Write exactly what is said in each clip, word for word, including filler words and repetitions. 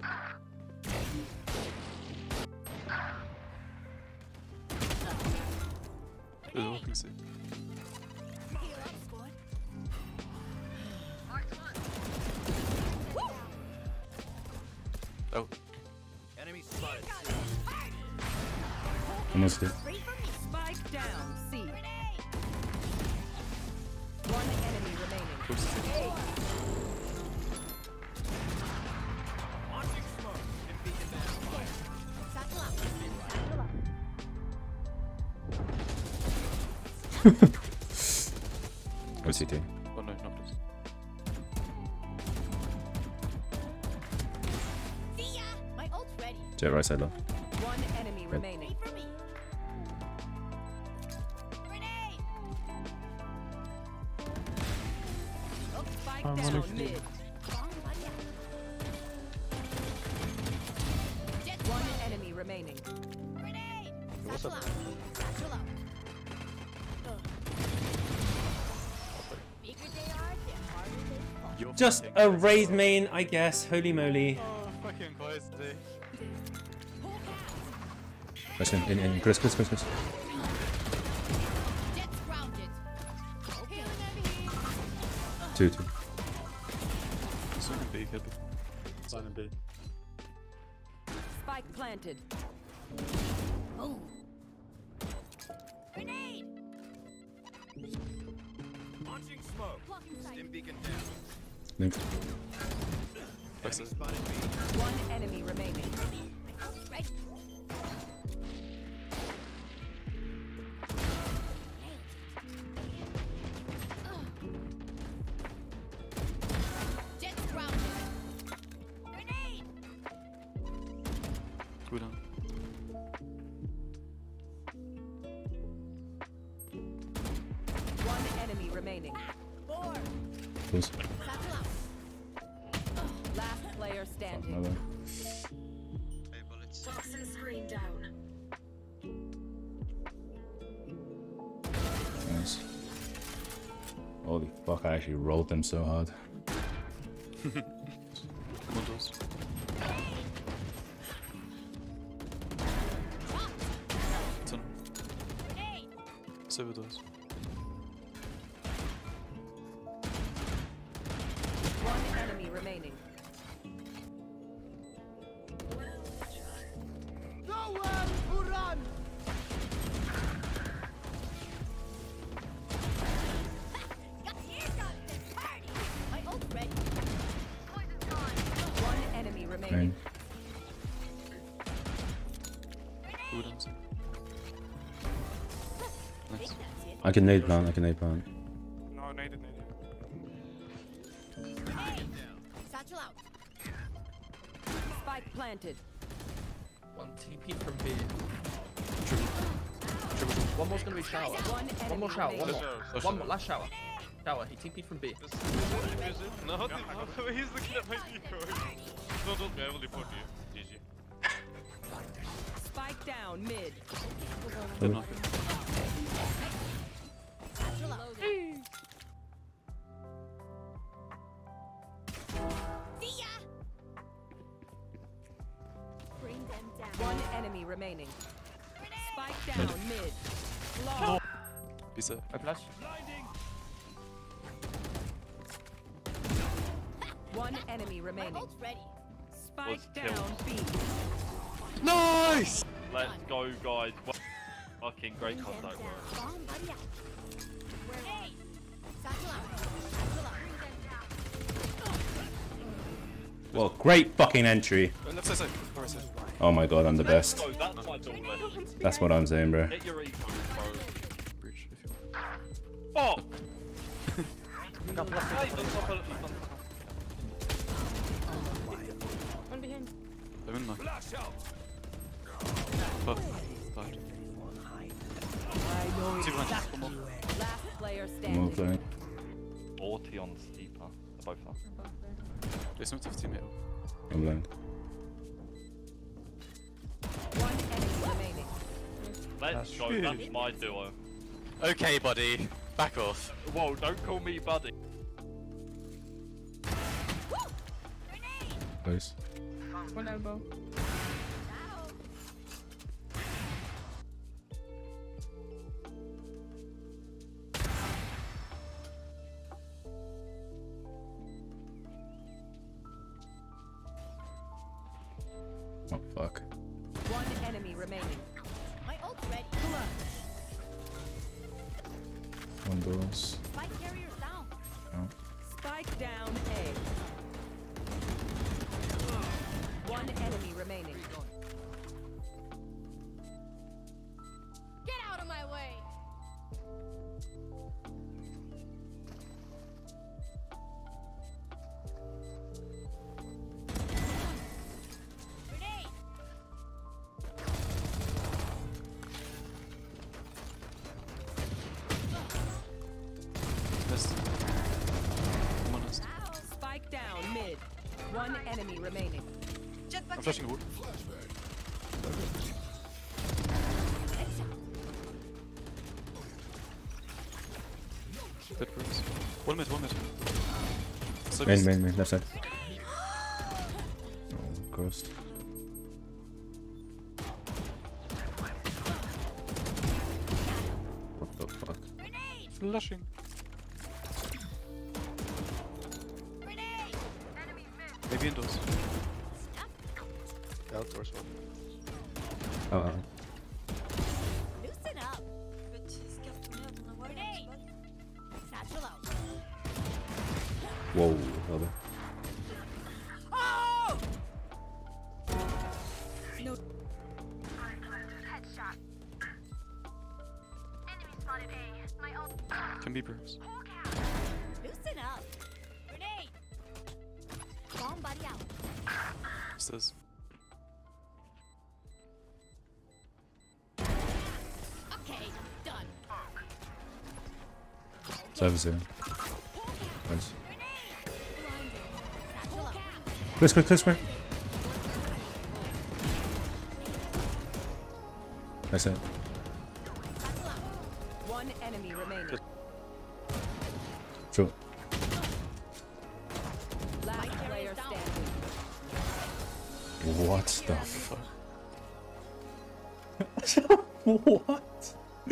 There's a walking seat. Oh. Enemy spotted. Almost did. Spike down, C. One enemy remaining. Close to seat. Launching smoke. And beacon down. Satchel out. Satchel out. What's he doing? Oh no, not this. See ya. My ult's ready. Jet right side left. One enemy remaining. Wait for me. Grenade. Oh, spike Um, down look. mid. Bomb buddy out. Jet One spotted. enemy remaining. Grenade. Satchel out. Satchel out. Bigger they are, the harder they fall. You're Just fucking a crazy. raised main, I guess. Holy moly. Oh, fucking close today. Nice in, in, in. Chris, Chris, Chris, Chris. Jet's grounded. Okay. Two, two. Someone B, could be. Sign and B. Spike planted. Boom. Grenade. Launching smoke. Blocking sight. Stim beacon down. Link. Backside. Enemy spotted B. One enemy remaining. My ult's ready. Jet's grounded. Grenade. Cool down. One enemy remaining. Four. Close. Satchel out. Last player standing. Another. Toxin screen down. Nice. Holy fuck, I actually rolled them so hard. Come on, doors. Tunnel. Grenade. Silver doors. One enemy remaining. Nowhere to run. Got here got this party. My ult's ready. Poison's gone. One enemy remaining. Main. Cool down. Nice. Think that's it. I can nade plant, I can nade plant. No, naded, naded. Grenade. Satchel out. Spike planted. One T P from B. One more's gonna be shower. One enemy One more shower. One remaining. more. One more. Last shower. Shower. He T P'd from B. No, no, he's looking at my decoy. No, don't be able to report you. G G. Spike down mid. They're not. Satchel out. See ya. Bring them down. One enemy remaining. Grenade. Spike down mid. Long. Be set. I flash. One enemy My remaining. ult's ready. Spike down B. Nice! Let's go, guys. Fucking great contact work. Bomb buddy out. Grenade. Satchel out. Satchel out. Bring them down. Well, great fucking entry. Uh, left side, side. Right side. Oh my god, I'm the Let's best. go, that's my door left. That's what I'm saying, bro. Get your ego, bro. Breach, if you want. Fuck! Hey, don't stop it. One behind. I'm in my. Flash out. Fuck. Died. Two behind. One more. Last player I'm all standing. playing. forty on steeper. They're both up. They smoked off teammate. I'm blind. One enemy remaining. Let's go, that's my duo. Okay, buddy. Back off. Whoa, don't call me buddy. Close. One elbow. Oh fuck. One enemy remaining. My ult's ready. One doors. Spike carriers down. Oh. Spike down A. One enemy remaining. Get out of my way. Grenade. Missed. I'm honest. Spike down mid. One enemy remaining. I'm flashing a wood. Dead birds. One mid, one mid. So Main, missed. main, main, left side. Oh, ghost. What the fuck? Grenade. Flashing. Grenade. Maybe indoors. Outdoors one. Oh, oh. Loosen up. Grenade. Satchel out. Whoa, love it. Oh! No. Can be birds. Loosen up. Grenade. Bomb buddy out. Stairs. Okay, done. Service here. Nice. Satchel out. Clear, clear, clear, clear. Nice hit. One enemy remaining. Sure. Last player standing. What the fuck? What?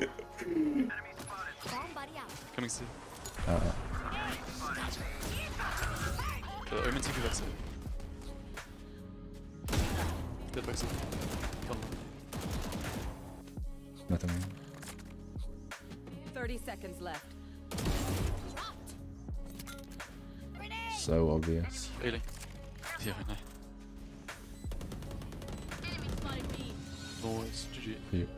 Bomb buddy out. Coming soon. Uh, uh. The Omen T V back side. Dead back side. Come on. Nothing. Thirty seconds left. So obvious. Ailing. Yeah, I know. Enemy spotted me. Boys, G G. You.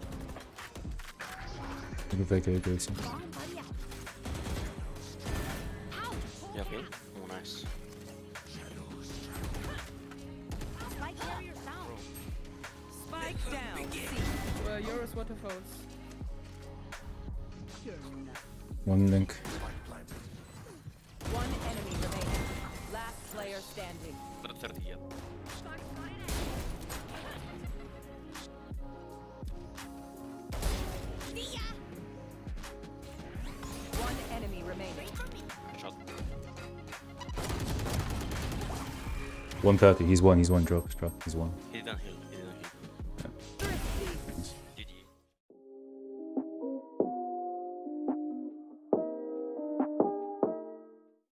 You can fake it, Jason. Bomb buddy out. Yeah, okay. Oh, nice. Spike carriers down. Spike down. C. Uh, Euros waterfalls. One link. One enemy remaining. Last player standing. thirty yet. See ya. One enemy remaining. Shot. one thirty. He's one. He's one. Drop. Drop. He's one. He didn't heal.